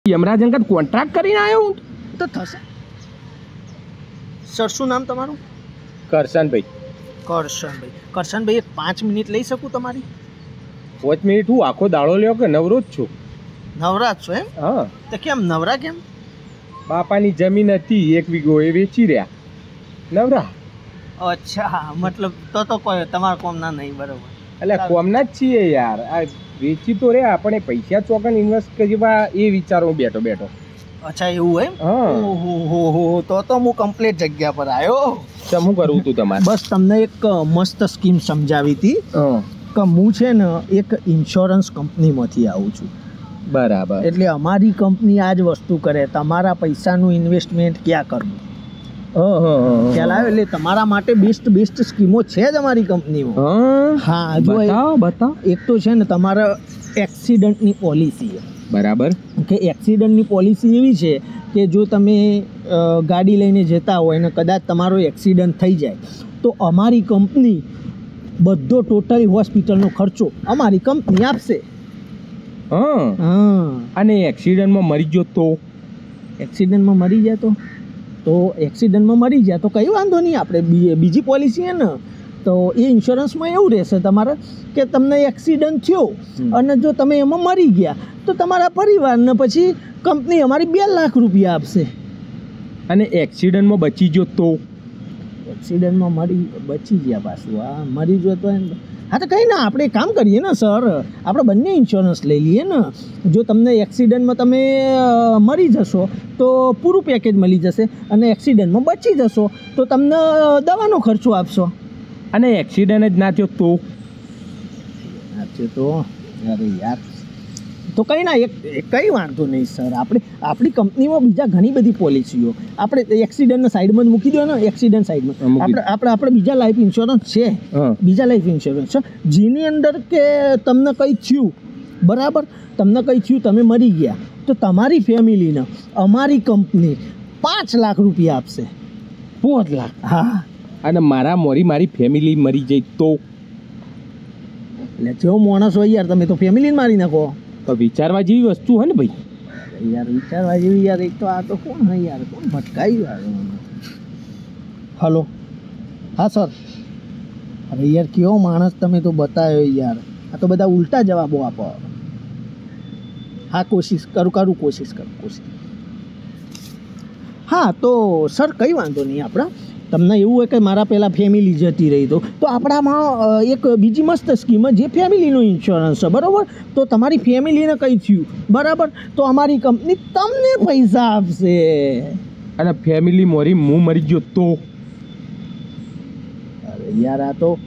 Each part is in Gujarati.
યમરાજ અંકલ કોન્ટ્રાક્ટ કરીને આવ્યો હું તો થશે. સર શું નામ તમારું? કરશનભાઈ. કરશનભાઈ એક 5 મિનિટ લઈ શકું તમારી? 5 મિનિટ હું આખો દાડો લ્યો કે નવરો જ છું. નવરા છો એમ? હા. તો કેમ નવરા કેમ? બાપાની જમીન હતી 1 વીઘો એ વેચી રહ્યા નવરા. અચ્છા, મતલબ તો કોઈ તમારા કોમના નહીં. બરોબર. એટલે કોમના જ છીએ યાર. આ વેચી તો રે આપણે પૈસા ચોકન ઇન્વેસ્ટ કરવા એ વિચારો બેઠો. અચ્છા એવું એમ? ઓહો, તો હું કમ્પ્લીટ જગ્યા પર આવ્યો. શું કરવું તું તમારે? બસ તમને એક મસ્ત સ્કીમ સમજાવી હતી કે હું છે ને એક ઇન્સ્યોરન્સ કંપનીમાંથી આવું છું. બરાબર. એટલે અમારી કંપની આ જ વસ્તુ કરે, તમારા પૈસાનું ઇન્વેસ્ટમેન્ટ ક્યાં કરવું. ખ્યાલ આવે? એટલે તમારા માટે બેસ્ટ સ્કીમો છે જ અમારી કંપનીમાં. હા, જો બતાવો. એક તો છે ને તમારા એક્સિડન્ટની પોલિસી. બરાબર. કે એક્સિડન્ટની પોલિસી એવી છે કે જો તમે ગાડી લઈને જતા હોય અને કદાચ તમારો એક્સિડન્ટ થઈ જાય તો અમારી કંપની બધો ટોટલી હોસ્પિટલનો ખર્ચો અમારી કંપની આપશે. અને એક્સિડન્ટમાં મરી ગયો તો? એક્સિડન્ટમાં મરી જાય તો કંઈ વાંધો નહીં, આપણે બીજી પોલિસી છે ને તો એ ઇન્સ્યોરન્સમાં એવું રહેશે તમારે કે તમને એક્સિડન્ટ થયો અને જો તમે એમાં મરી ગયા તો તમારા પરિવારને પછી કંપની અમારી 2 લાખ રૂપિયા આપશે. અને એક્સિડન્ટમાં બચી ગયો તો? એક્સિડન્ટમાં બચી ગયા પાછું? હા, મરી ગયો તો હા તો કંઈ ના, આપણે કામ કરીએ ને સર, આપણે બંને ઇન્સ્યોરન્સ લઈ લઈએ ને. જો તમને એક્સિડન્ટમાં તમે મરી જશો તો પૂરું પેકેજ મળી જશે અને એક્સિડન્ટમાં બચી જશો તો તમને દવાનો ખર્ચો આપશો. અને એક્સિડન્ટ જ ના થયો તો? યાર તો કંઈ ના, કંઈ વાંધો નહીં સર. આપણી કંપનીમાં બીજા ઘણી બધી પોલિસીઓ, આપણે એક્સિડન્ટને સાઈડમાં જ મૂકી દો ને. એક્સિડન્ટ સાઈડમાં આપણે બીજા લાઈફ ઇન્સ્યોરન્સ છે જેની અંદર કે તમને કંઈ થયું, બરાબર, તમને કંઈ થયું, તમે મરી ગયા તો તમારી ફેમિલીને અમારી કંપની 5 લાખ રૂપિયા આપશે. 5 લાખ? હા. અને મારી ફેમિલી મરી જાય તો? એટલે જેવો માણસ હોય યાર, તમે તો ફેમિલીને મારી નાખો. તો વિચારવા જેવી વસ્તુ હોય ને ભાઈ. યાર વિચારવા જેવી યાર. એક તો આ તો કોણ હે યાર, કોણ ભટકાયું? હલો, હા સર. અરે યાર કેવો માણસ તમે તો બતાવ્યો યાર. આ તો બધા ઉલટા જવાબો આપો. હા, કોશિશ કરું. હા તો સર કંઈ વાંધો નહીં. આપણે તમને એવું હોય કે મારા પહેલાં ફેમિલી જતી રહી તો આપણામાં એક બીજી મસ્ત સ્કીમ જે ફેમિલીનો ઇન્સ્યોરન્સ છે, બરાબર. તો તમારી ફેમિલીને કંઈ થયું, બરાબર, તો અમારી કંપની તમને પૈસા આપશે. અને ફેમિલી હું મરી ગયો તો? અરે યાર આ તો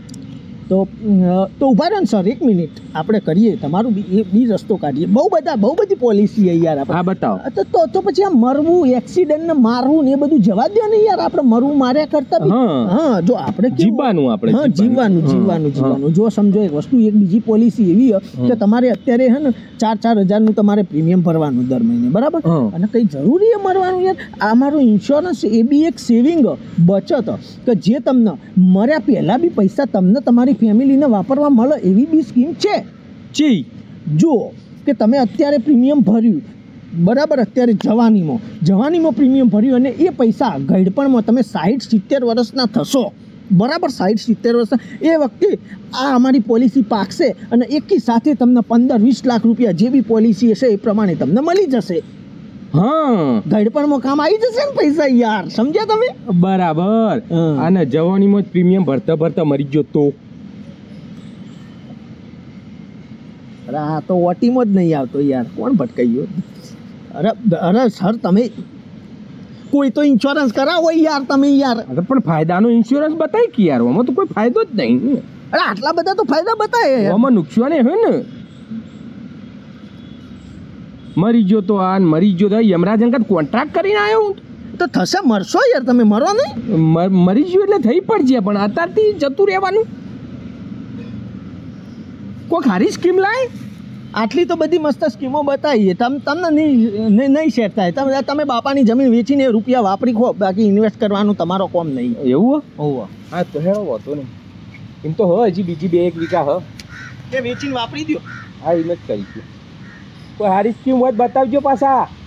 ઊભા રહો ને સર, 1 મિનિટ. આપણે કરીએ તમારું બી રસ્તો કાઢીએ. બહુ બધી પોલિસી છે યાર. હા, બતાવો. તો પછી આ મરવું, એક્સિડન્ટને મારવું ને એ બધું જવા દો ને યાર. આપણે મરવું માર્યા કરતા હા, જો આપણે જીવવાનું. જો સમજો એક વસ્તુ, એક બીજી પોલિસી એવી કે તમારે અત્યારે હે ને 4-4 હજારનું તમારે પ્રીમિયમ ભરવાનું દર મહિને, બરાબર. અને કંઈ જરૂરી છે મરવાનું યાર? અમારું ઇન્સ્યોરન્સ એ બી એક સેવિંગ, બચત કે જે તમને મર્યા પહેલાં બી પૈસા તમને તમારી ફેમિલીને વાપરવા મળે એવી બી સ્કીમ છે. જુઓ કે તમે અત્યારે પ્રીમિયમ ભર્યું, બરાબર, અત્યારે જવાનીમાં પ્રીમિયમ ભર્યું અને એ પૈસા ઘડપણમાં તમે 60-70 વર્ષના થશો, બરાબર, 60-70 વર્ષના એ વખતે આ અમારી પોલિસી પાકશે અને એકી સાથે તમને 15-20 લાખ રૂપિયા જે બી પોલિસી હશે એ પ્રમાણે તમને મળી જશે. હા, ઘડપણમાં કામ આવી જશે ને પૈસા યાર. સમજ્યા તમે? બરાબર. અને જવાનીમાં જ પ્રીમિયમ ભરતા મરી ગયો તો? અરે હા, તો ઓટીમાં જ નહીં આવતો યાર. કોણ ભટકાઈ ગયો? અરે સર, તમે કોઈ તો ઇન્સ્યોરન્સ કરાવો યાર તમે યાર. અરે પણ ફાયદાનો ઇન્સ્યોરન્સ બતાય કે યાર, આમાં તો કોઈ ફાયદો જ નહીં. અરે આટલા બધા તો ફાયદા બતાવે, આમાં નુકસાન હોય ને. મરી ગયો તો મરી ગયો તો યમરાજ અંકલ કોન્ટ્રાક્ટ કરીને આવ્યો હું તો થશે. મરશો યાર તમે, મરો નહીં. મરી ગયો એટલે થઈ પડશે, પણ અત્યારથી જતું રહેવાનું. કોઈ ખારી સ્કીમ લાય. આટલી તો બધી મસ્ત સ્કીમો બતાવીએ, તમને નહીં સેટ થાય. તમે બાપાની જમીન વેચીને રૂપિયા વાપરી ખો, બાકી ઇન્વેસ્ટ કરવાનું તમારો કોમ નહીં. એવું? હોવ. હા તો હેરો વાતો નહીં. એમ તો હજી બીજી 2-1 વીઘા એ વેચીને વાપરી દો. હા, એમ જ કરી દો. કોઈ સારી સ્કીમ હોય તો બતાવજો પાછા.